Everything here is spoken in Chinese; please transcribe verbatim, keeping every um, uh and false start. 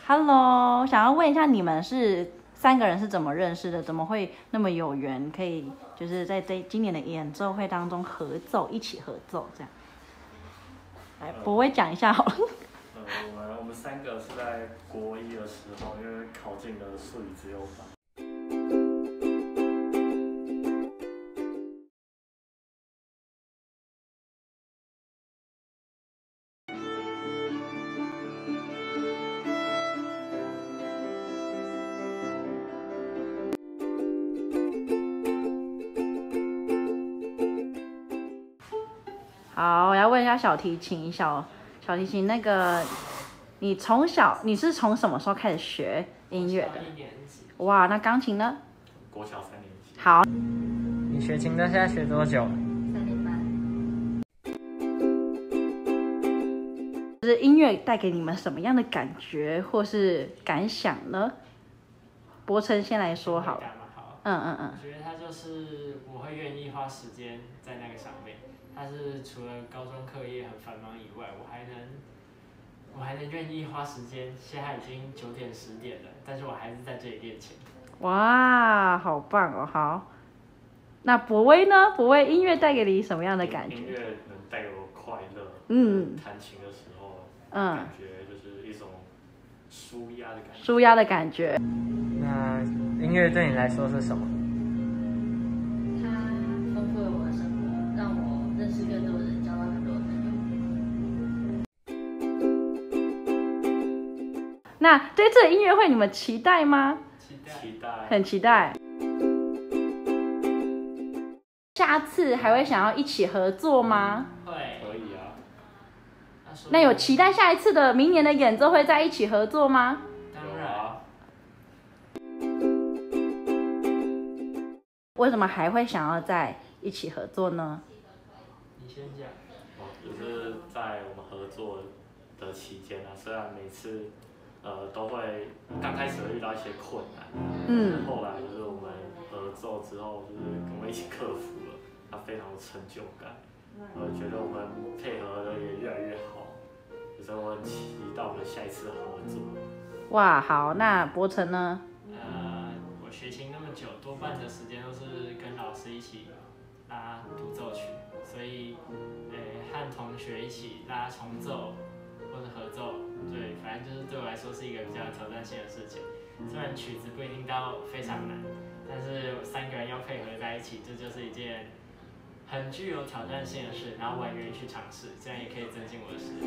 Hello，想要问一下你们是三个人是怎么认识的？怎么会那么有缘，可以就是在这今年的演奏会当中合奏，一起合奏这样？来，博威讲一下好了。 呃，我们我们三个是在国一的时候，因为考进了数理自由班。 好，我要问一下小提琴，小小提琴那个，你从小你是从什么时候开始学音乐的？ 一年级。 哇，那钢琴呢？ 国小三年级。 好， 你学琴到现在学多久？ 三年半。 就是音乐带给你们什么样的感觉或是感想呢？博成先来说好了。 好。 嗯嗯嗯。 我觉得它就是我会愿意花时间在那个上面。它是除了高中课业很繁忙以外，我还能，我还能愿意花时间。现在已经九点十点了，但是我还是在这里练琴。 哇，好棒哦！好，那博威呢？博威音乐带给你什么样的感觉？ 音乐能带给我快乐。 嗯。 弹琴的时候， 嗯， 感觉就是一种舒压的感觉。 舒压的感觉。 那音乐对你来说是什么？ 它丰富了我的生活，让我认识更多人，交到更多的朋友。 那对这个音乐会你们期待吗？ 期待。 期待。 很期待。下次还会想要一起合作吗？ 会。 可以啊。 那有期待下一次的明年的演奏会在一起合作吗？ 当然。 为什么还会想要在一起合作呢？ 你先讲。 哦，就是在我们合作的期间啊，虽然每次呃都会刚开始会遇到一些困难，嗯，后来就是我们合作之后，就是我们一起克服了，它非常有成就感，我觉得我们配合的也越来越好，所以我很期待我们下一次合作。 哇，好，那博成呢？ 呃，我学琴那么久，多半的时间都是跟老师一起拉独奏曲，所以，呃，和同学一起拉重奏或者合奏，对，反正就是对我来说是一个比较有挑战性的事情。虽然曲子不一定到非常难，但是三个人要配合在一起，这就是一件很具有挑战性的事。然后我也愿意去尝试，这样也可以增进我的实力。